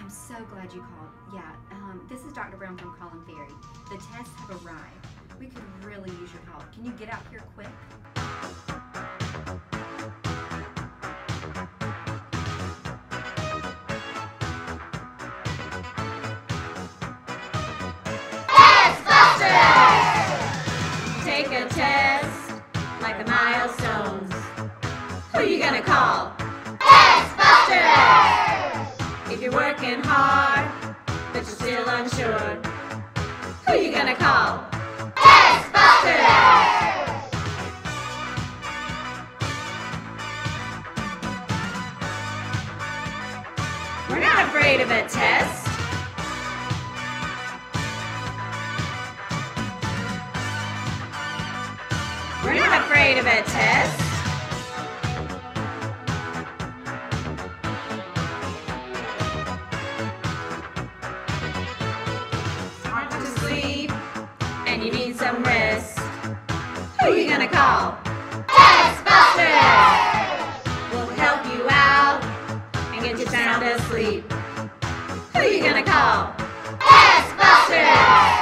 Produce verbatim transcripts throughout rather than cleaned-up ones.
I'm so glad you called. Yeah, um, this is Doctor Brown from Colham Ferry. The tests have arrived. We could really use your help. Can you get out here quick? Take a test like the Milestones. Who you gonna call? Test Busters! If you're working hard, but you're still unsure, who you gonna call? Test Busters! We're not afraid of a test. We're not afraid of a test. Want to sleep and you need some rest. Who you gonna call? Test Busters! We'll help you out and get you sound asleep. Who you gonna call? Test Busters!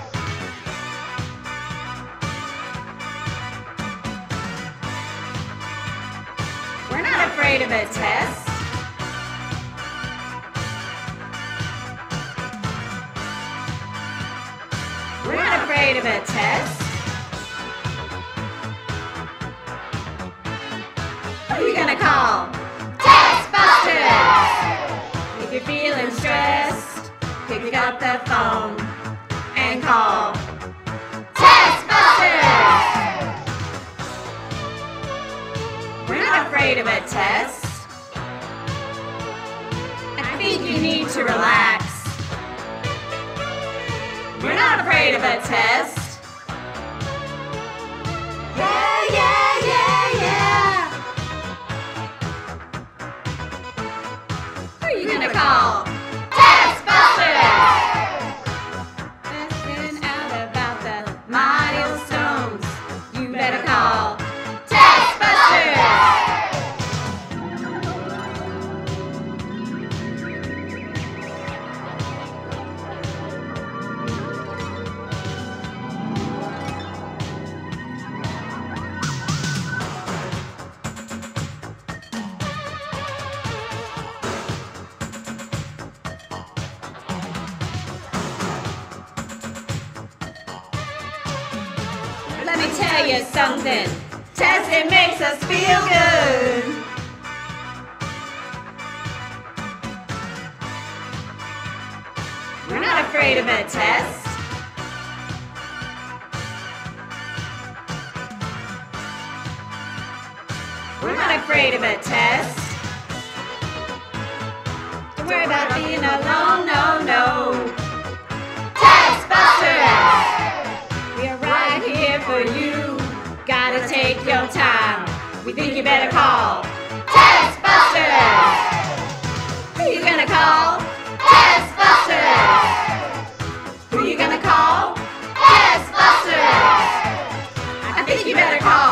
We're not afraid of a test. We're not afraid of a test. Who you gonna call? Test Busters! If you're feeling stressed, pick up the phone and call Test Busters! We're not afraid of a test. I think you need to relax. We're not afraid of a test. Yeah, yeah, yeah, yeah. Who are you gonna call? Test Busters! Testing out about the milestones. You better call Test Busters! Let me tell you something. Testing makes us feel good. We're not afraid of a test. We're not afraid of a test. Don't worry about being alone, no, no. Test Busters! We are right here for you. Gotta take your time. We think you better call Test Busters! Who you gonna call? Test Busters! Who you gonna call? Test Busters! I think you better call